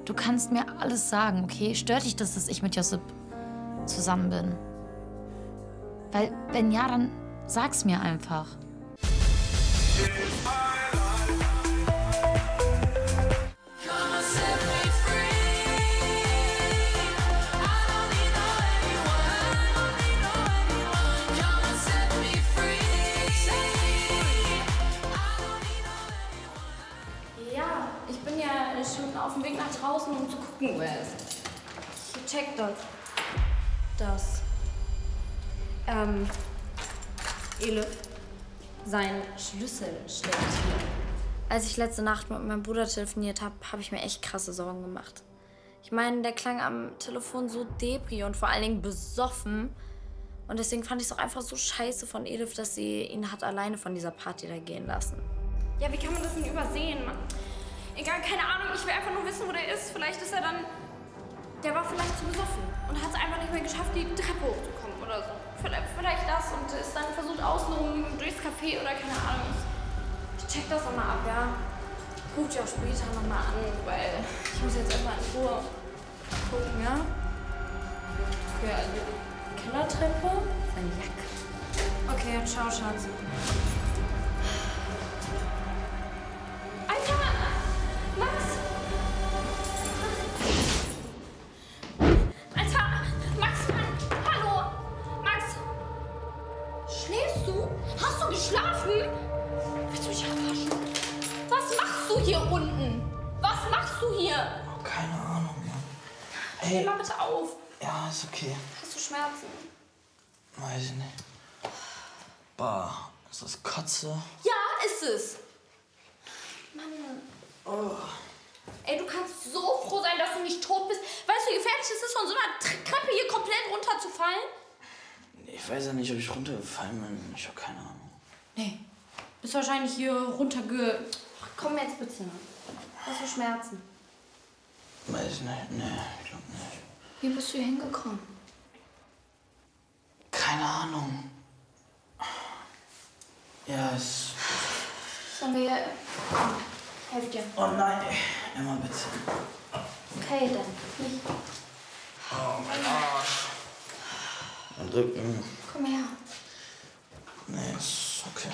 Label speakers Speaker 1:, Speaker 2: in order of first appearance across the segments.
Speaker 1: Du kannst mir alles sagen, okay? Stört dich das, dass ich mit Josip zusammen bin? Weil, wenn ja, dann sag's mir einfach.
Speaker 2: Ja, ich bin ja schon auf dem Weg nach draußen, um zu gucken, wo er ist. Ich check das. Elif, sein Schlüssel steckt hier. Als ich letzte Nacht mit meinem Bruder telefoniert habe, habe ich mir echt krasse Sorgen gemacht. Ich meine, der klang am Telefon so depri und vor allen Dingen besoffen. Und deswegen fand ich es auch einfach so scheiße von Elif, dass sie ihn hat alleine von dieser Party da gehen lassen. Ja, wie kann man das denn übersehen? Egal, keine Ahnung, ich will einfach nur wissen, wo der ist. Vielleicht ist er dann... Der war vielleicht zu besoffen und hat es einfach nicht mehr geschafft, die Treppe hochzukommen oder so. Vielleicht das und ist dann versucht außenrum durchs Café oder keine Ahnung. Ich check das nochmal ab, ja. Ich ruf dich auch später nochmal an, weil ich muss jetzt erstmal in Ruhe gucken, ja? Ja, also die Kellertreppe, seine Jacke. Okay, ciao, Schatz. Alter! Max! Alter! Max, Mann! Hallo! Max! Schläfst du? Hast du geschlafen? Willst du mich verarschen? Was machst du hier unten? Was machst du hier?
Speaker 3: Oh, keine Ahnung, Mann.
Speaker 2: Steh mal bitte auf.
Speaker 3: Ja, ist okay.
Speaker 2: Hast du Schmerzen?
Speaker 3: Weiß ich nicht. Bah, ist das Kotze?
Speaker 2: Ja, ist es. Mann.
Speaker 3: Oh.
Speaker 2: Ey, du kannst so froh sein, dass du nicht tot bist. Weißt du, wie gefährlich es ist, von so einer Treppe hier komplett runterzufallen?
Speaker 3: Ich weiß ja nicht, ob ich runtergefallen bin. Ich habe keine Ahnung.
Speaker 2: Nee. Bist wahrscheinlich hier Ach, komm jetzt bitte. Hast du Schmerzen?
Speaker 3: Weiß ich nicht. Nee, ich glaube nicht.
Speaker 2: Wie bist du hier hingekommen?
Speaker 3: Keine Ahnung. Ja, es...
Speaker 2: Sollen wir... Helf dir.
Speaker 3: Oh nein, Emma, bitte.
Speaker 2: Okay, dann. Nicht.
Speaker 3: Oh, mein Arsch. Mein Rücken.
Speaker 2: Komm her.
Speaker 3: Nee, ist okay.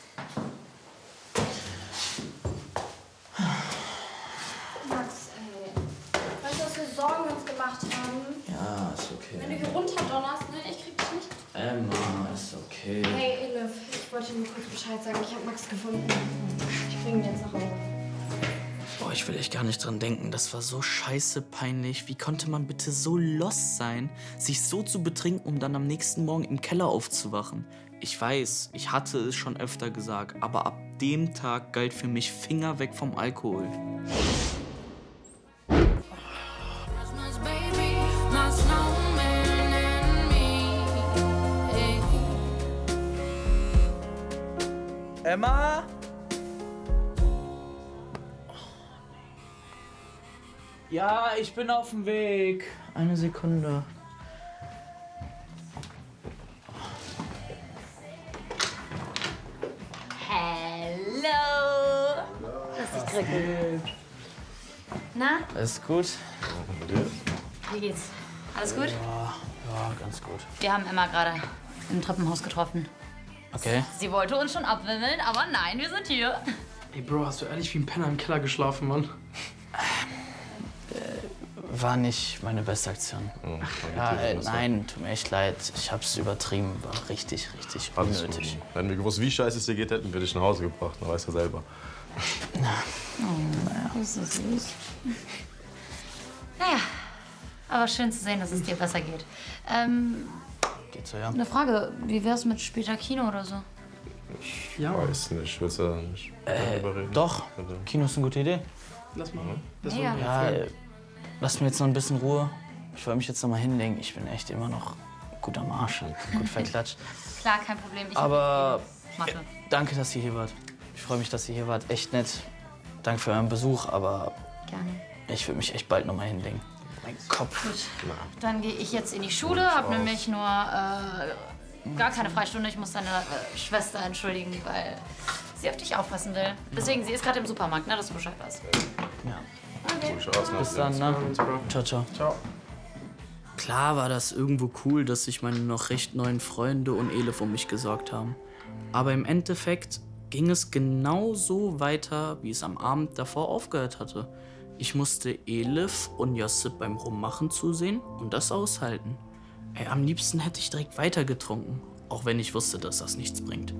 Speaker 2: Max, ey. Weißt du, was für Sorgen wir uns gemacht haben?
Speaker 3: Ja, ist okay.
Speaker 2: Wenn du hier runterdonnerst, ne? Ich krieg dich nicht.
Speaker 3: Emma, ist okay.
Speaker 2: Hey, Elif, ich wollte dir nur kurz Bescheid sagen. Ich habe Max gefunden. Ich bringe ihn jetzt nach Hause.
Speaker 3: Boah, ich will echt gar nicht dran denken. Das war so scheiße peinlich. Wie konnte man bitte so lost sein, sich so zu betrinken, um dann am nächsten Morgen im Keller aufzuwachen? Ich weiß, ich hatte es schon öfter gesagt, aber ab dem Tag galt für mich Finger weg vom Alkohol. Emma? Ja, ich bin auf dem Weg. Eine Sekunde.
Speaker 1: Hello! Lass dich drücken. Na,
Speaker 3: Alles gut?
Speaker 1: wie geht's? Alles gut?
Speaker 3: Ja, ganz gut.
Speaker 1: Wir haben Emma gerade im Treppenhaus getroffen.
Speaker 3: Okay.
Speaker 1: Sie wollte uns schon abwimmeln, aber nein, wir sind hier.
Speaker 4: Ey, Bro, hast du ehrlich wie ein Penner im Keller geschlafen, Mann?
Speaker 3: War nicht meine beste Aktion. Ja, nein, tut mir echt leid. Ich hab's übertrieben. War richtig, richtig unnötig.
Speaker 5: Wenn wir gewusst, wie scheiße es dir geht, hätten wir dich nach Hause gebracht. Dann weißt du selber.
Speaker 1: Das ist so süß. Naja, aber schön zu sehen, dass es dir besser geht.
Speaker 3: Geht so, ja?
Speaker 1: Eine Frage, wie wär's mit später Kino oder so?
Speaker 4: Ja,
Speaker 5: Weiß nicht. Willst du da nicht darüber reden?
Speaker 3: Doch.
Speaker 5: Bitte.
Speaker 3: Kino ist eine gute Idee.
Speaker 4: lass mal. Das
Speaker 1: Mega.
Speaker 3: Ja, lass mir jetzt noch ein bisschen Ruhe. Ich wollte mich jetzt noch mal hinlegen. Ich bin echt immer noch gut am Arsch. Gut verklatscht.
Speaker 1: Klar, kein Problem. Ich
Speaker 3: Aber
Speaker 1: Mathe.
Speaker 3: danke, dass ihr hier wart. Ich freue mich, dass ihr hier wart. Echt nett. Danke für euren Besuch, aber
Speaker 1: Gerne.
Speaker 3: ich will mich echt bald noch mal hinlegen. Mein Kopf.
Speaker 1: Gut, dann gehe ich jetzt in die Schule, habe nämlich nur gar keine Freistunde. Ich muss deine Schwester entschuldigen, weil sie auf dich aufpassen will. Deswegen, sie ist gerade im Supermarkt, ne, dass du Bescheid weißt.
Speaker 3: Ja.
Speaker 1: Na
Speaker 5: Gute Chance,
Speaker 3: Bis dann, ne?
Speaker 4: Bro.
Speaker 3: Ciao, ciao.
Speaker 4: Ciao.
Speaker 3: Klar war das irgendwo cool, dass sich meine noch recht neuen Freunde und Elif um mich gesorgt haben. Aber im Endeffekt ging es genauso weiter, wie es am Abend davor aufgehört hatte. Ich musste Elif und Josip beim Rummachen zusehen und das aushalten. Ey, am liebsten hätte ich direkt weiter getrunken, auch wenn ich wusste, dass das nichts bringt.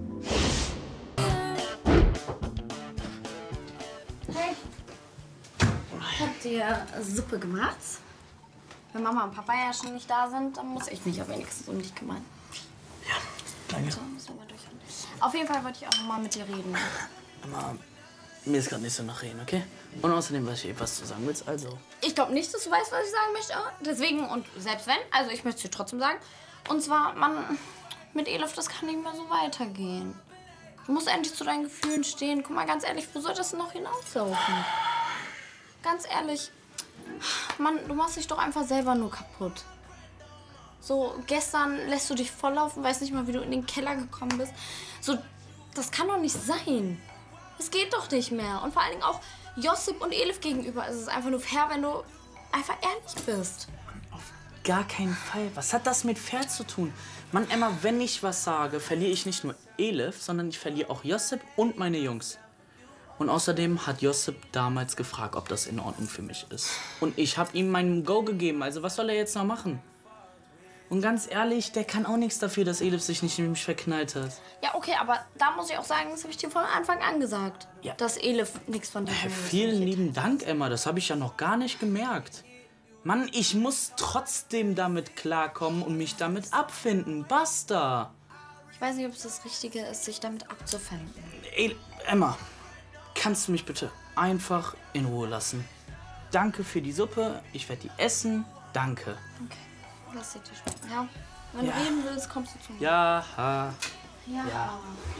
Speaker 2: Hey. Habt ihr Suppe gemacht? Wenn Mama und Papa ja schon nicht da sind, dann muss ich mich ja wenigstens um dich kümmern.
Speaker 3: Danke.
Speaker 2: So, müssen wir mal durchhauen. Auf jeden Fall wollte ich auch noch mal mit dir reden.
Speaker 3: Aber mir ist gerade nicht so nach Reden, okay? Und außerdem weiß ich, was du sagen willst, also.
Speaker 2: Ich glaube nicht, dass du weißt, was ich sagen möchte. Deswegen, und selbst wenn, also ich möchte es dir trotzdem sagen. Und zwar, Mann, mit Elif, das kann nicht mehr so weitergehen. Du musst endlich zu deinen Gefühlen stehen. Guck mal, ganz ehrlich, wo soll das denn noch hinauslaufen? Ganz ehrlich, Mann, du machst dich doch einfach selber nur kaputt. So, gestern lässt du dich volllaufen, weißt nicht mal, wie du in den Keller gekommen bist. So, das kann doch nicht sein. Es geht doch nicht mehr. Und vor allen Dingen auch Josip und Elif gegenüber ist es einfach nur fair, wenn du einfach ehrlich bist.
Speaker 3: Gar keinen Fall. Was hat das mit fair zu tun? Mann, Emma, wenn ich was sage, verliere ich nicht nur Elif, sondern ich verliere auch Josip und meine Jungs. Und außerdem hat Josip damals gefragt, ob das in Ordnung für mich ist. Und ich habe ihm meinen Go gegeben, also was soll er jetzt noch machen? Und ganz ehrlich, der kann auch nichts dafür, dass Elif sich nicht in mich verknallt hat.
Speaker 2: Ja, okay, aber da muss ich auch sagen, das habe ich dir von Anfang an gesagt.
Speaker 3: Ja.
Speaker 2: Dass Elif nichts von dir will.
Speaker 3: Vielen lieben Dank, Emma, das habe ich ja noch gar nicht gemerkt. Mann, ich muss trotzdem damit klarkommen und mich damit abfinden. Basta.
Speaker 2: Ich weiß nicht, ob es das Richtige ist, sich damit abzufinden.
Speaker 3: Ey, Emma, kannst du mich bitte einfach in Ruhe lassen? Danke für die Suppe, ich werde die essen. Danke.
Speaker 2: Okay, lass dir schmecken, ja? Wenn du reden willst, kommst du zu mir.
Speaker 3: Ja,
Speaker 2: Ja.
Speaker 3: ja.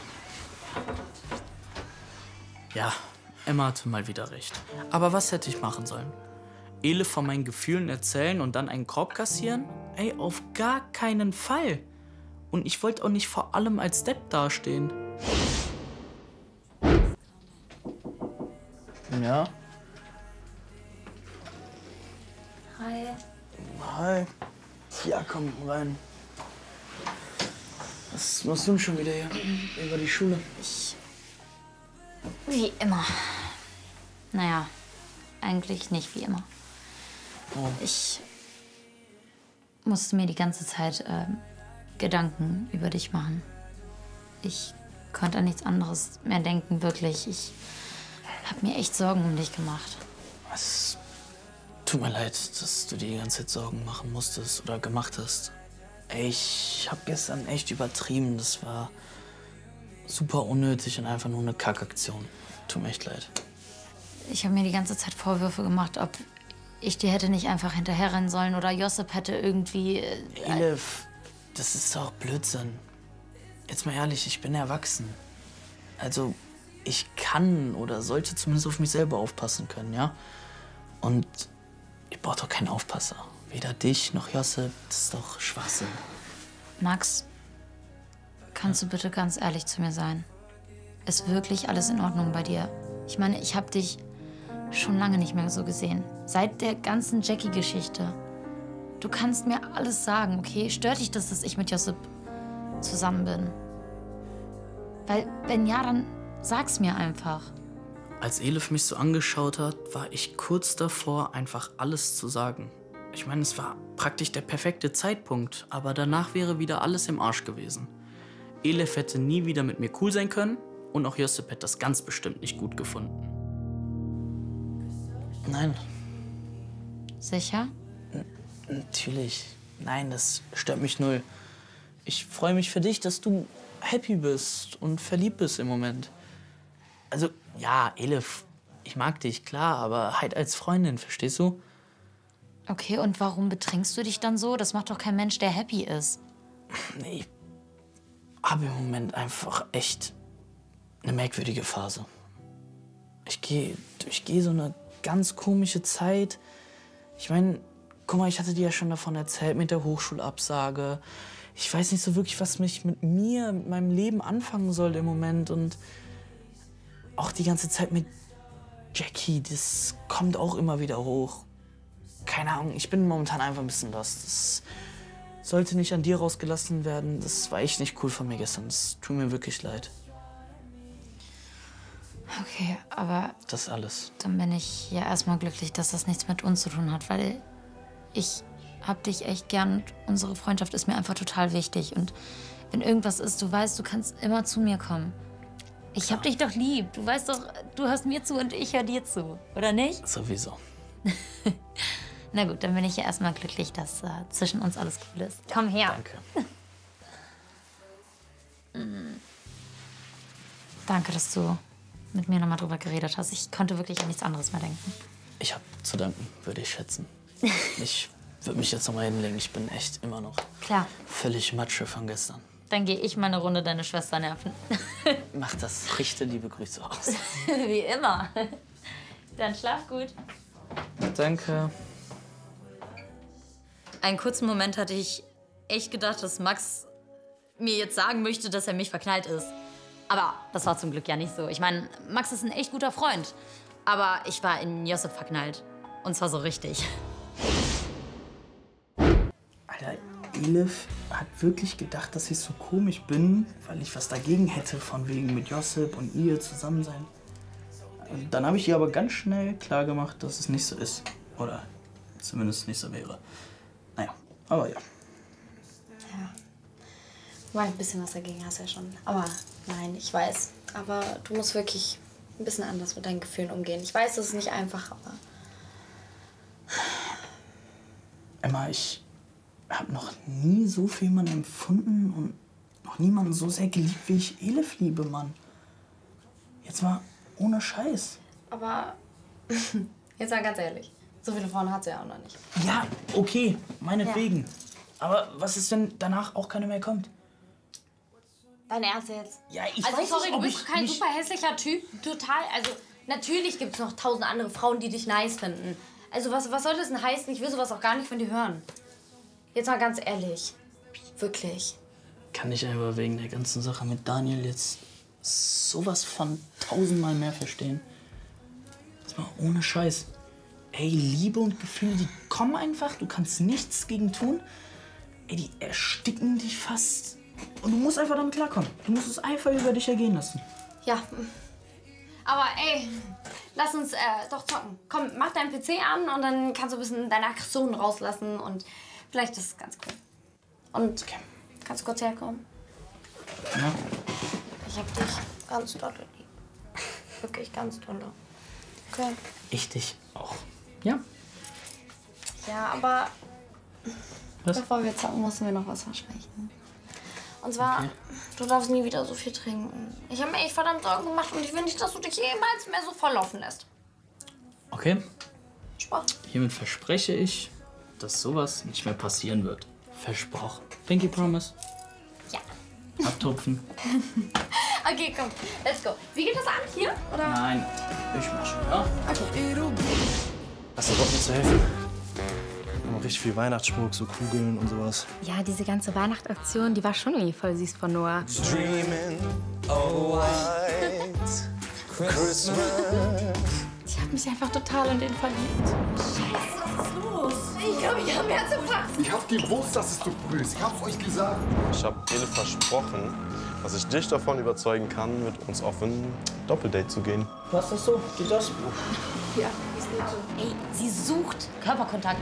Speaker 3: Ja, Emma hatte mal wieder recht. Aber was hätte ich machen sollen? Elif von meinen Gefühlen erzählen und dann einen Korb kassieren? Ey, auf gar keinen Fall. Und ich wollte auch nicht vor allem als Depp dastehen. Ja?
Speaker 2: Hi.
Speaker 3: Hi. Ja, komm rein. Was machst du denn schon wieder hier? Über die Schule?
Speaker 1: Wie immer. Naja, eigentlich nicht wie immer.
Speaker 3: Oh.
Speaker 1: Ich musste mir die ganze Zeit Gedanken über dich machen. Ich konnte an nichts anderes mehr denken, wirklich. Ich habe mir echt Sorgen um dich gemacht.
Speaker 3: Es tut mir leid, dass du dir die ganze Zeit Sorgen machen musstest oder gemacht hast. Ey, ich habe gestern echt übertrieben. Das war super unnötig und einfach nur eine Kackaktion. Tut mir echt leid.
Speaker 1: Ich habe mir die ganze Zeit Vorwürfe gemacht, ob ich dir hätte nicht einfach hinterherrennen sollen oder Josip hätte irgendwie...
Speaker 3: Elif, das ist doch Blödsinn. Jetzt mal ehrlich, ich bin erwachsen. Also, ich kann oder sollte zumindest auf mich selber aufpassen können, ja? Und ich brauche doch keinen Aufpasser. Weder dich noch Josip, das ist doch Schwachsinn.
Speaker 1: Max, kannst du bitte ganz ehrlich zu mir sein? Ist wirklich alles in Ordnung bei dir? Ich meine, ich habe dich schon lange nicht mehr so gesehen. Seit der ganzen Jackie-Geschichte. Du kannst mir alles sagen, okay? Stört dich das, dass ich mit Josip zusammen bin? Weil, wenn ja, dann sag's mir einfach.
Speaker 3: Als Elif mich so angeschaut hat, war ich kurz davor, einfach alles zu sagen. Ich meine, es war praktisch der perfekte Zeitpunkt, aber danach wäre wieder alles im Arsch gewesen. Elif hätte nie wieder mit mir cool sein können und auch Josip hätte das ganz bestimmt nicht gut gefunden. Nein,
Speaker 1: Sicher?
Speaker 3: natürlich. Nein, das stört mich null. Ich freue mich für dich, dass du happy bist und verliebt bist im Moment. Also, ja, Elif, ich mag dich, klar, aber halt als Freundin, verstehst du?
Speaker 1: Okay, und warum betrinkst du dich dann so? Das macht doch kein Mensch, der happy ist.
Speaker 3: Nee, ich habe im Moment einfach echt eine merkwürdige Phase. Ich gehe so eine ganz komische Zeit. Ich meine, guck mal, ich hatte dir ja schon davon erzählt mit der Hochschulabsage. Ich weiß nicht so wirklich, was mich mit meinem Leben anfangen soll im Moment. Und auch die ganze Zeit mit Jackie, das kommt auch immer wieder hoch. Keine Ahnung, ich bin momentan einfach ein bisschen lost. Das sollte nicht an dir rausgelassen werden. Das war echt nicht cool von mir gestern. Das tut mir wirklich leid.
Speaker 1: Okay, aber
Speaker 3: Das ist alles.
Speaker 1: dann bin ich ja erstmal glücklich, dass das nichts mit uns zu tun hat, weil ich hab dich echt gern und unsere Freundschaft ist mir einfach total wichtig. Und wenn irgendwas ist, du weißt, du kannst immer zu mir kommen. Ich hab dich doch lieb. Du weißt doch, du hörst mir zu und ich höre dir zu, oder nicht?
Speaker 3: Sowieso.
Speaker 1: Na gut, dann bin ich ja erstmal glücklich, dass zwischen uns alles cool ist. Komm her.
Speaker 3: Danke.
Speaker 1: Danke, dass du mit mir nochmal drüber geredet hast. Ich konnte wirklich an nichts anderes mehr denken.
Speaker 3: Ich hab zu danken, würde ich schätzen. Ich würde mich jetzt noch mal hinlegen. Ich bin echt immer noch
Speaker 1: Klar,
Speaker 3: völlig Matsche von gestern.
Speaker 1: dann gehe ich mal eine Runde deine Schwester nerven.
Speaker 3: Mach das. Richte liebe Grüße aus.
Speaker 1: Wie immer. Dann schlaf gut.
Speaker 3: Danke.
Speaker 1: Einen kurzen Moment hatte ich echt gedacht, dass Max mir jetzt sagen möchte, dass er mich verknallt ist. Aber das war zum Glück ja nicht so. Ich meine, Max ist ein echt guter Freund. Aber ich war in Josip verknallt. Und zwar so richtig.
Speaker 3: Alter, Elif hat wirklich gedacht, dass ich so komisch bin, weil ich was dagegen hätte, von wegen mit Josip und ihr zusammen sein. Und dann habe ich ihr aber ganz schnell klar gemacht, dass es nicht so ist. Oder zumindest nicht so wäre. Naja, aber ja.
Speaker 2: Weil ein bisschen was dagegen hast du ja schon. Aber nein, ich weiß. Aber du musst wirklich ein bisschen anders mit deinen Gefühlen umgehen. Ich weiß, das ist nicht einfach, aber...
Speaker 3: Emma, ich habe noch nie so viel jemanden empfunden und noch niemanden so sehr geliebt, wie ich Elif liebe, Mann. Jetzt mal ohne Scheiß.
Speaker 2: Aber jetzt mal ganz ehrlich, so viele Frauen hat sie ja auch noch nicht.
Speaker 3: Ja, okay, meinetwegen. Aber was ist, wenn danach auch keiner mehr kommt?
Speaker 2: Dein Ernst jetzt?
Speaker 3: Ja, ich
Speaker 2: Also
Speaker 3: weiß
Speaker 2: sorry,
Speaker 3: nicht,
Speaker 2: du
Speaker 3: ob
Speaker 2: bist
Speaker 3: ich
Speaker 2: kein
Speaker 3: mich...
Speaker 2: super hässlicher Typ. Total, also natürlich gibt es noch 1000 andere Frauen, die dich nice finden. Also was soll das denn heißen? Ich will sowas auch gar nicht von dir hören. Jetzt mal ganz ehrlich. Wirklich.
Speaker 3: Kann ich einfach wegen der ganzen Sache mit Daniel jetzt sowas von 1000-mal mehr verstehen? Das war ohne Scheiß. Ey, Liebe und Gefühle, die kommen einfach. Du kannst nichts gegen tun. Ey, die ersticken dich fast. Und du musst einfach damit klarkommen. Du musst es einfach über dich ergehen lassen.
Speaker 2: Ja. Aber ey, lass uns doch zocken. Komm, mach deinen PC an und dann kannst du ein bisschen deine Aggressionen rauslassen und vielleicht ist es ganz cool. Und
Speaker 3: Okay.
Speaker 2: kannst du kurz herkommen?
Speaker 3: Ja.
Speaker 2: Ich hab dich ganz doll lieb. Wirklich ganz doll. Okay.
Speaker 3: Ich dich auch. Ja.
Speaker 2: Ja, aber
Speaker 3: Was?
Speaker 2: bevor wir zocken, müssen wir noch was versprechen. Und zwar, du darfst nie wieder so viel trinken. Ich habe mir echt verdammt Sorgen gemacht und ich will nicht, dass du dich jemals mehr so volllaufen lässt.
Speaker 3: Okay.
Speaker 2: Spaß.
Speaker 3: Hiermit verspreche ich, dass sowas nicht mehr passieren wird. Versprochen. Pinky Promise.
Speaker 2: Ja.
Speaker 3: Abtupfen.
Speaker 2: Okay, komm, let's go. Wie geht das an? Hier? Oder?
Speaker 3: Nein, ich mach schon, ja?
Speaker 2: Okay.
Speaker 5: Hast du Bock, mir zu helfen? Wir haben richtig viel Weihnachtsschmuck, so Kugeln und sowas.
Speaker 6: Ja, diese ganze Weihnachtsaktion, die war schon irgendwie voll süß von Noah.
Speaker 7: Dreaming of white Christmas.
Speaker 6: Ich habe mich einfach total in den verliebt.
Speaker 2: Ich glaube, ich habe Herzinfarkt.
Speaker 8: Ich hab gewusst, dass es zu früh ist. Ich hab's euch gesagt.
Speaker 5: Ich habe Elif versprochen, dass ich dich davon überzeugen kann, mit uns auf ein Doppeldate zu gehen.
Speaker 3: Passt das so? Geht das?
Speaker 1: Ey, sie sucht Körperkontakt.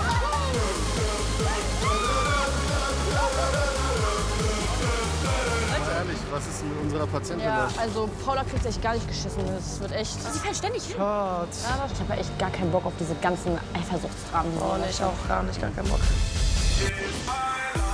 Speaker 8: Ehrlich, was ist mit unserer Patientin
Speaker 9: Ja,
Speaker 8: los?
Speaker 9: also Paula kriegt echt gar nicht geschissen. Das wird echt...
Speaker 6: Sie fällt ständig hin.
Speaker 8: Schatz.
Speaker 9: Ja, ich habe echt gar keinen Bock auf diese ganzen Eifersuchtsdramen.
Speaker 6: Oh, ich auch gar nicht, gar keinen Bock.
Speaker 7: It's my